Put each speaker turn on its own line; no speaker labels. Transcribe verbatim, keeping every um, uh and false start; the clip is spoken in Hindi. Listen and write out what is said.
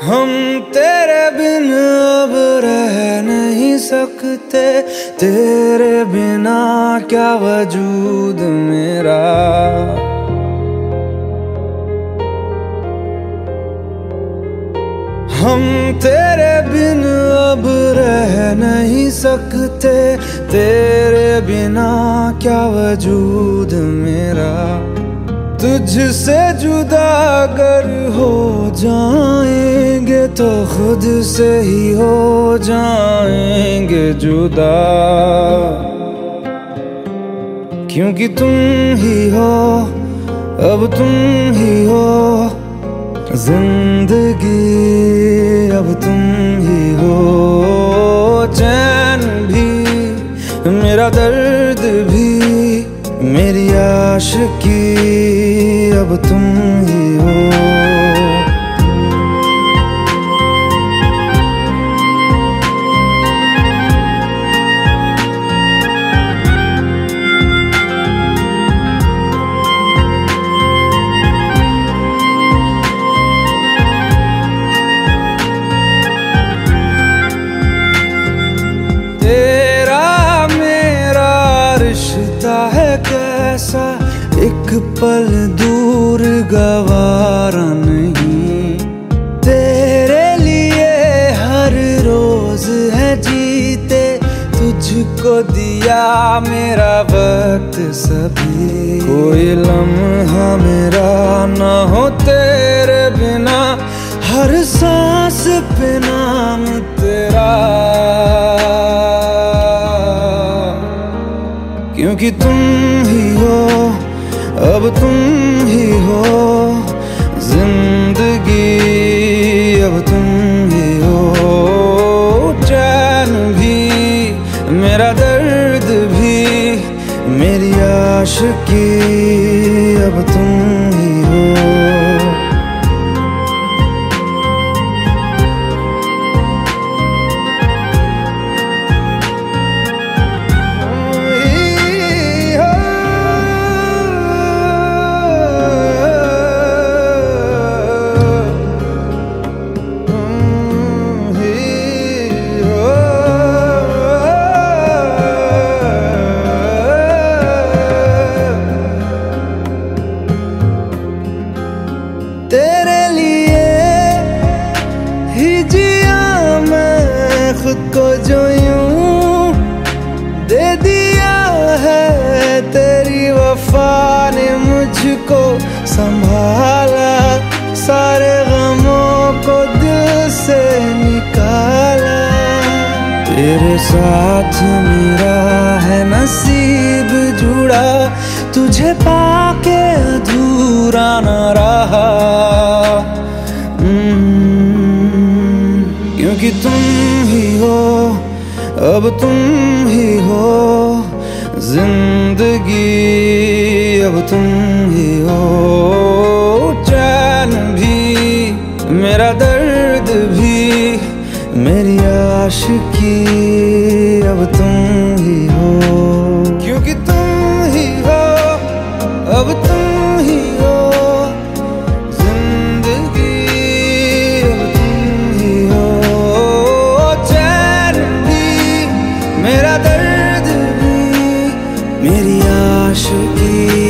हम तेरे बिन अब रह नहीं सकते, तेरे बिना क्या वजूद मेरा। हम तेरे बिन अब रह नहीं सकते, तेरे बिना क्या वजूद मेरा। तुझसे जुदा अगर हो जाएंगे तो खुद से ही हो जाएंगे जुदा, क्योंकि तुम ही हो, अब तुम ही हो जिंदगी, अब तुम ही हो। चैन भी मेरा दर्द भी मेरी आशिकी, अब तुम ही हो। तेरा मेरा रिश्ता है कैसा, एक पल दूर गवारा नहीं। तेरे लिए हर रोज है जीते, तुझको दिया मेरा वक्त सभी। कोई लम्हा मेरा ना हो तेरे बिना, हर सांस पे नाम तेरा, क्योंकि तुम ही हो, अब तुम ही हो जिंदगी, अब तुम ही हो। चैन भी मेरा दर्द भी मेरी आशिकी, अब तुम ही हो। तेरे लिए ही जिया मैं खुद को, जो यूं दे दिया है तेरी वफा ने मुझको संभाला। सारे गमों को दिल से निकाला, तेरे साथ मेरा है नसीब जुड़ा, तुझे पाके अधूरा न रहा। क्योंकि तुम ही हो, अब तुम ही हो जिंदगी, अब तुम ही हो। चैन भी मेरा दर्द भी मेरी आशिकी, अब तुम ही हो। क्योंकि तुम ही हो, अब तुम ही हो जिंदगी, अब तुम ही हो। चैन भी मेरा दर्द भी मेरी आशिकी।